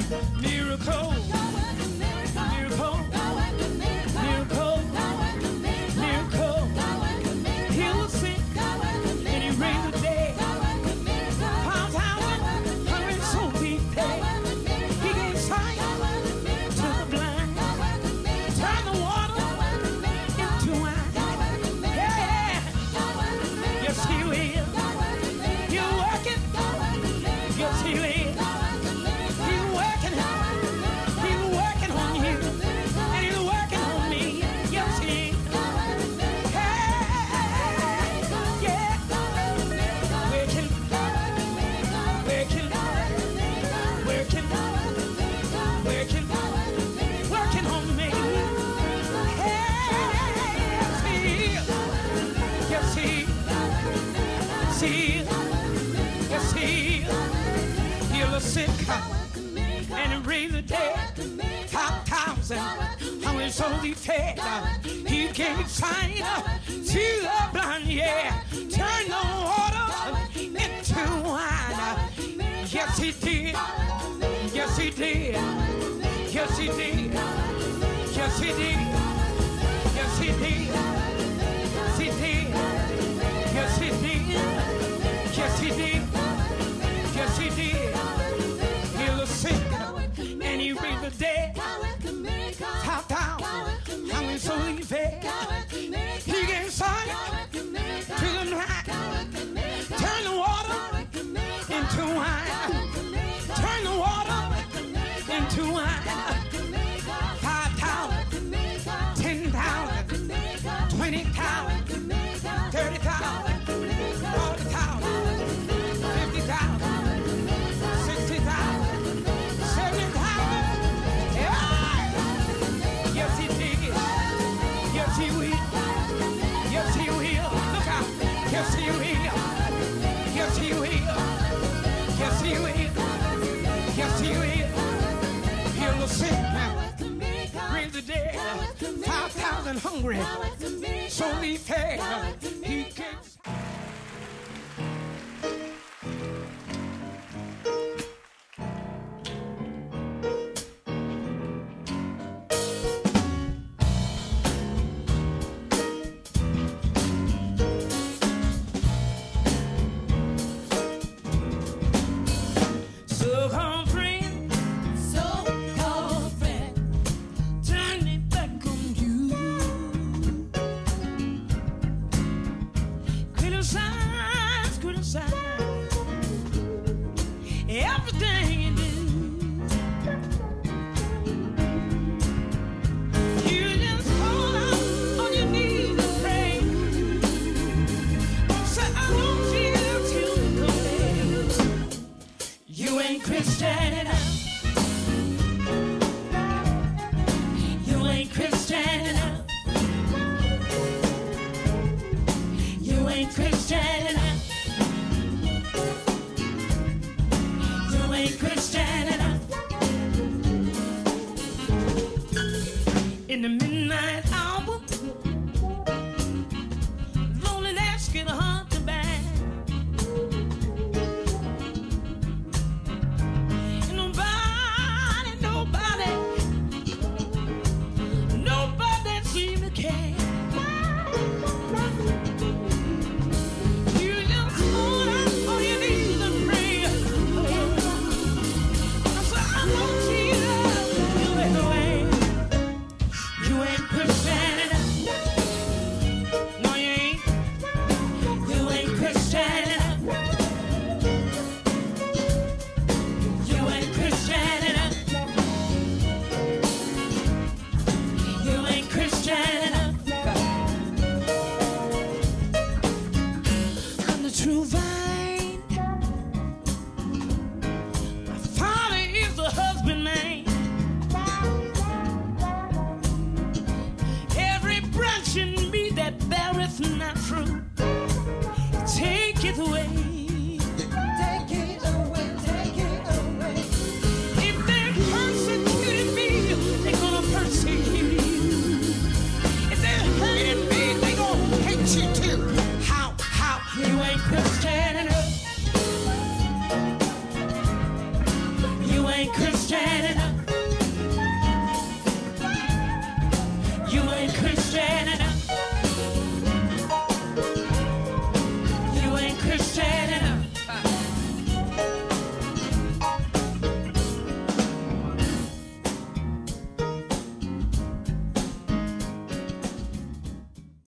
Miracle. Miracle. Miracle. Miracle. Heal the sick. And he raised the dead. 5,000 hungry souls he fed. He gave sight to the blind. Turned the water into wine. Yeah. Yes, he will. He'll work it. Yes, he will. He's working on you. And he's working on me. Yes, he is. Hey, yeah. Working, working on me. Hey, yes, he is. Yes, he is. Yes, he is. Heal the sick and raise the dead. 5,000 hungry souls he fed. He gave sight to the blind, yeah. Turned the water into wine. Yes, he did. Yes, he did. Yes, he did. Yes, he did. Yes, he did. Yes, he did. Yes, he did. Yes, he did. Yes, he did. Heal the sick and he raised the dead. 5,000 hungry souls he fed. He gave sight to the blind. Turn the water into wine. Turn the water into wine. 5,000, 10,000, 20,000, 30,000, 40,000, 50,000, 60,000, 70,000. Yes, he did. Yes, he will. Yes, he will. Look out. Yes, he will. Yes, he will. Yes, he will. Yes, he will. Heal the sick. Raise the dead. 5,000 hungry. So he fed. He gave. So-called friend, turn it back on you. Criticize everything you do. You just fall out on your knees and pray. Say, I want you to complain. You ain't Christian enough. You ain't Christian enough. You ain't Christian enough. You ain't Christian enough. In the